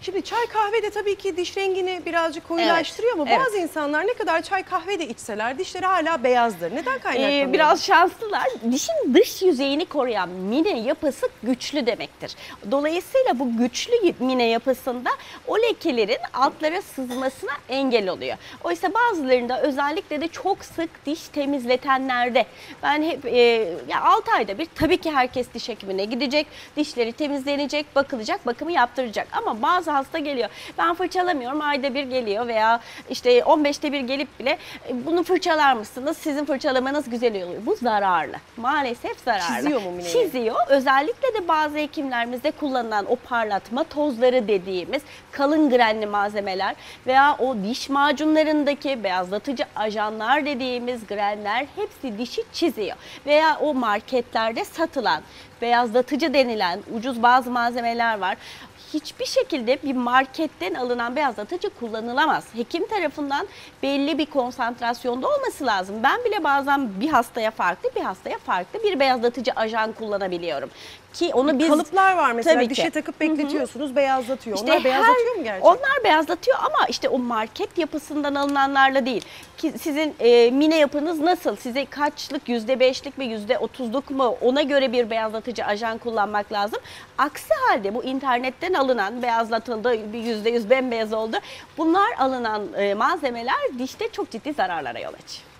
Şimdi çay kahve de tabii ki diş rengini birazcık koyulaştırıyor ama bazı insanlar ne kadar çay kahve de içseler dişleri hala beyazdır. Neden kaynaklanıyor? Biraz şanslılar. Dişin dış yüzeyini koruyan mine yapısı güçlü demektir. Dolayısıyla bu güçlü mine yapısında o lekelerin altlara sızmasına engel oluyor. Oysa bazılarında özellikle de çok sık diş temizletenlerde ben hep 6 ayda bir tabii ki herkes diş hekimine gidecek, dişleri temizlenecek, bakılacak, bakımı yaptıracak. Ama bazı hasta geliyor. Ben fırçalamıyorum, ayda bir geliyor veya işte 15'te bir gelip bile bunu fırçalar mısınız? Sizin fırçalamanız güzel oluyor. Bu zararlı. Maalesef zararlı. Çiziyor mu mineyi? Çiziyor. Özellikle de bazı hekimlerimizde kullanılan o parlatma tozları dediğimiz kalın grenli malzemeler veya o diş macunlarındaki beyazlatıcı ajanlar dediğimiz grenler hepsi dişi çiziyor. Veya o marketlerde satılan beyazlatıcı denilen ucuz bazı malzemeler var. Hiçbir şekilde bir marketten alınan beyazlatıcı kullanılamaz. Hekim tarafından belli bir konsantrasyonda olması lazım. Ben bile bazen bir hastaya farklı bir beyazlatıcı ajan kullanabiliyorum. Ki onu biz Kalıplar var mesela tabii dişe ki takıp bekletiyorsunuz, beyazlatıyor. İşte Onlar beyazlatıyor mu gerçekten? Onlar beyazlatıyor ama işte o market yapısından alınanlarla değil. Ki sizin mine yapınız nasıl? Size kaçlık, %5'lik mi, %30'luk mu? Ona göre bir beyazlatıcı ajan kullanmak lazım. Aksi halde bu internetten alınan beyazlatıldı, bir %100 bembeyaz oldu. Bunlar alınan malzemeler dişte çok ciddi zararlara yol açıyor.